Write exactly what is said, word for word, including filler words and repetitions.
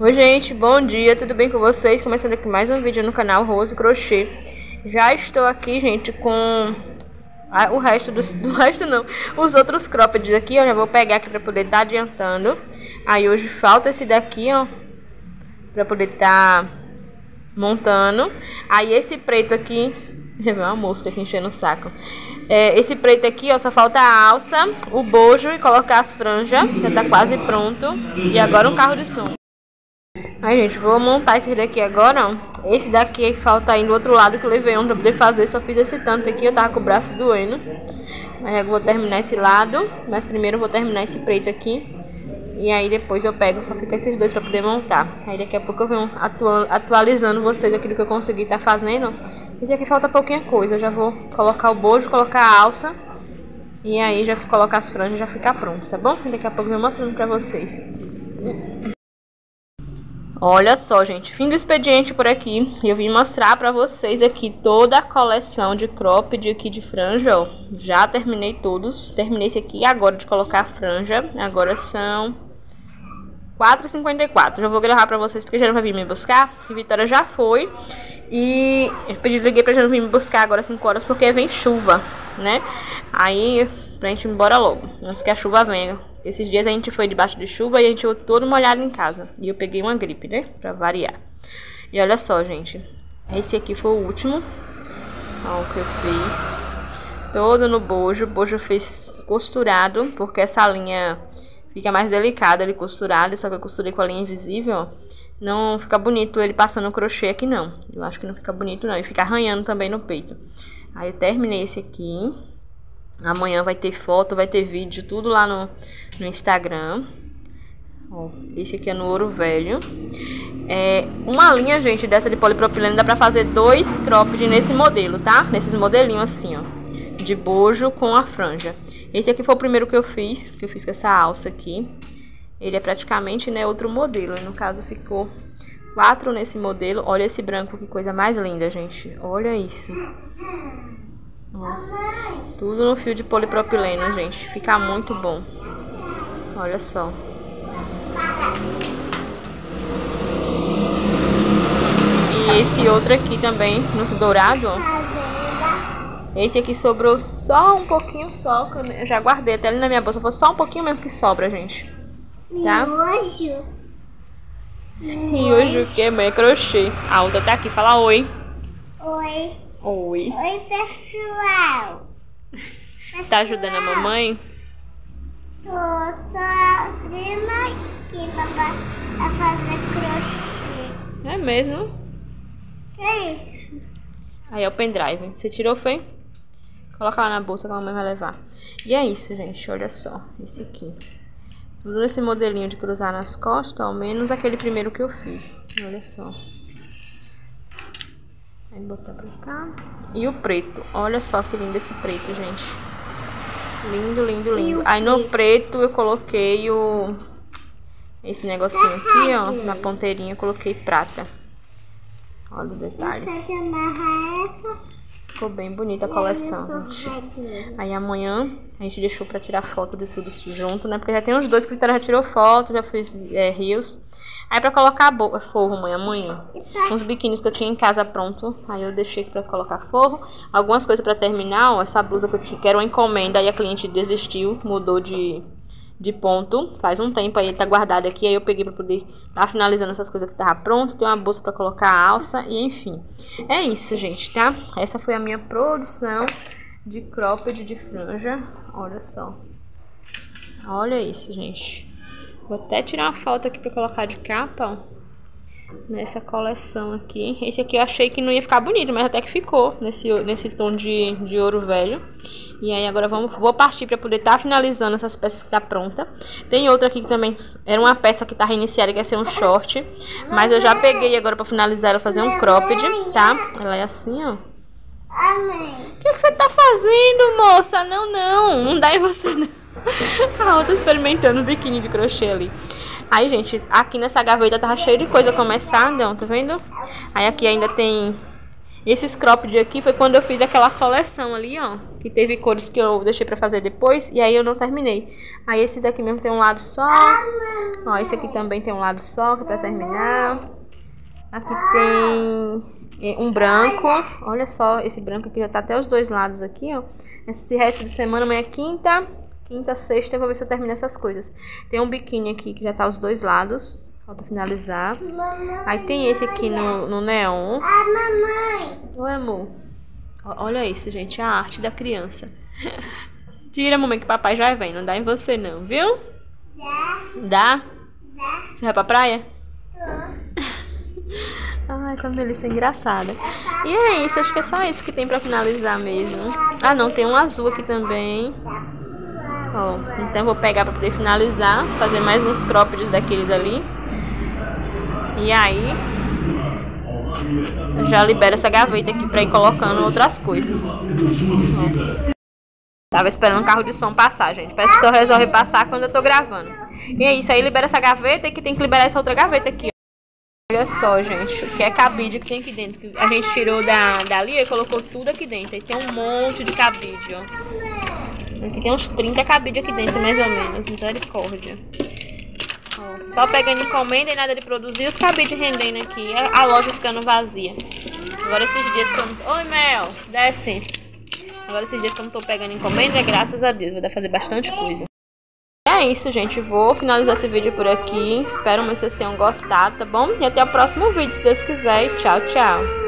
Oi gente, bom dia, tudo bem com vocês? Começando aqui mais um vídeo no canal Rose Crochê. Já estou aqui, gente, com a, o resto dos, do resto não, os outros croppeds aqui, ó, já vou pegar aqui para poder estar tá adiantando. Aí hoje falta esse daqui, ó, para poder estar tá montando. Aí esse preto aqui, uma mosca aqui enchendo o saco. É, esse preto aqui, ó, só falta a alça, o bojo e colocar as franjas, já tá quase pronto. E agora um carro de som. Aí, gente, vou montar esse daqui agora, ó. Esse daqui falta aí do outro lado que eu levei um pra poder fazer. Só fiz esse tanto aqui, eu tava com o braço doendo. Mas eu vou terminar esse lado. Mas primeiro eu vou terminar esse preto aqui. E aí depois eu pego, só fica esses dois pra poder montar. Aí daqui a pouco eu venho atualizando vocês aquilo que eu consegui tá fazendo. Esse aqui falta pouquinha coisa. Eu já vou colocar o bojo, colocar a alça. E aí já colocar as franjas e já ficar pronto, tá bom? Daqui a pouco eu vou mostrando pra vocês. Olha só, gente, fim do expediente por aqui. Eu vim mostrar pra vocês aqui toda a coleção de cropped aqui de franja, ó. Já terminei todos. Terminei esse aqui agora de colocar a franja. Agora são quatro e cinquenta e quatro. Já vou gravar pra vocês porque já não vai vir me buscar. Que Vitória já foi. E eu pedi, liguei pra já não vir me buscar agora às cinco horas porque vem chuva, né? Aí, pra gente ir embora logo, antes que a chuva venha. Esses dias a gente foi debaixo de chuva e a gente ficou todo molhado em casa. E eu peguei uma gripe, né? Pra variar. E olha só, gente. Esse aqui foi o último. Ó, o que eu fiz. Todo no bojo. O bojo eu fiz costurado, porque essa linha fica mais delicada ele costurado. Só que eu costurei com a linha invisível, ó. Não fica bonito ele passando crochê aqui, não. Eu acho que não fica bonito, não. E fica arranhando também no peito. Aí eu terminei esse aqui. Amanhã vai ter foto, vai ter vídeo, tudo lá no, no Instagram. Ó, esse aqui é no ouro velho. É uma linha, gente, dessa de polipropileno dá pra fazer dois cropped nesse modelo, tá? Nesses modelinhos assim, ó, de bojo com a franja. Esse aqui foi o primeiro que eu fiz, que eu fiz com essa alça aqui. Ele é praticamente, né, outro modelo. E no caso ficou quatro nesse modelo. Olha esse branco, que coisa mais linda, gente. Olha isso. Ó, tudo no fio de polipropileno, gente. Fica muito bom. Olha só. E esse outro aqui também, no dourado, ó. Esse aqui sobrou só um pouquinho só, que eu já guardei até ali na minha bolsa. Foi só um pouquinho mesmo que sobra, gente. Tá? Miojo. Miojo o que, mãe? É crochê. A outra tá aqui, fala oi. Oi. Oi. Oi, pessoal. Tá ajudando a mamãe? Tô, tô abrindo aqui pra, pra fazer crochê. É mesmo? Que é isso? Aí é o pendrive. Você tirou, foi? Coloca lá na bolsa que a mamãe vai levar. E é isso, gente. Olha só. Esse aqui. Tudo esse modelinho de cruzar nas costas, ao menos aquele primeiro que eu fiz. Olha só. Aí botar pra cá. E o preto. Olha só que lindo esse preto, gente. Lindo, lindo, lindo. Aí no preto eu coloquei o... esse negocinho aqui, ó. Na ponteirinha eu coloquei prata. Olha os detalhes. Ficou bem bonita a coleção, gente. Aí amanhã a gente deixou pra tirar foto de tudo junto, né? Porque já tem uns dois que o Vitória já tirou foto, já fez é, rios. Aí pra colocar forro, mãe, amanhã. Uns biquínis que eu tinha em casa pronto. Aí eu deixei pra colocar forro. Algumas coisas pra terminar, ó. Essa blusa que eu tinha, que era uma encomenda, aí a cliente desistiu, mudou de, de ponto. Faz um tempo aí, tá guardado aqui. Aí eu peguei pra poder tá finalizando essas coisas que tava pronto. Tem uma bolsa pra colocar a alça e enfim. É isso, gente, tá? Essa foi a minha produção de cropped de franja. Olha só. Olha isso, gente. Vou até tirar uma foto aqui pra colocar de capa, ó, nessa coleção aqui. Esse aqui eu achei que não ia ficar bonito, mas até que ficou nesse, nesse tom de, de ouro velho. E aí agora vamos, vou partir pra poder estar tá finalizando essas peças que tá pronta. Tem outra aqui que também era uma peça que tá reiniciada, que ia ser um short. Mas eu já peguei agora pra finalizar ela, fazer um cropped, tá? Ela é assim, ó. O que, que você tá fazendo, moça? Não, não, não dá em você não. A outra experimentando o biquíni de crochê ali. Aí, gente, aqui nessa gaveta tava cheio de coisa começada, ó, tá vendo? Aí aqui ainda tem Esses cropped aqui foi quando eu fiz aquela coleção ali, ó. Que teve cores que eu deixei pra fazer depois. E aí eu não terminei. Aí esses aqui mesmo tem um lado só. Ó, esse aqui também tem um lado só, que é pra terminar. Aqui tem um branco. Olha só, esse branco aqui já tá até os dois lados aqui, ó. Esse resto de semana, amanhã é quinta. Quinta, sexta, eu vou ver se eu termino essas coisas. Tem um biquíni aqui que já tá os dois lados. Falta finalizar. Aí tem esse aqui no, no neon. Ah, mamãe. Oi, amor. Olha isso, gente. A arte da criança. Tira, mamãe, que papai já vem. Não dá em você, não, viu? Dá. Dá? Dá. Você vai pra praia? Tô. Ai, essa delícia é engraçada. E é isso, acho que é só isso que tem pra finalizar mesmo. Ah, não, tem um azul aqui também. Ó, então eu vou pegar pra poder finalizar. Fazer mais uns croppeds daqueles ali. E aí eu já libero essa gaveta aqui pra ir colocando outras coisas. Ó. Tava esperando o carro de som passar, gente. Parece que só resolve passar quando eu tô gravando. E é isso, aí libera essa gaveta e que tem que liberar essa outra gaveta aqui. Olha só, gente, o que é cabide que tem aqui dentro. Que a gente tirou da, dali e colocou tudo aqui dentro. Aí tem um monte de cabide, ó. Aqui tem uns trinta cabide aqui dentro, mais ou menos. Misericórdia. Ó, só pegando encomenda e nada de produzir. Os cabides rendendo aqui. A, a loja ficando vazia. Agora esses dias que eu não... Oi, Mel, desce. Agora esses dias que eu não tô pegando encomenda, graças a Deus, vou dar fazer bastante coisa. É isso, gente. Vou finalizar esse vídeo por aqui. Espero que vocês tenham gostado, tá bom? E até o próximo vídeo, se Deus quiser. E tchau, tchau.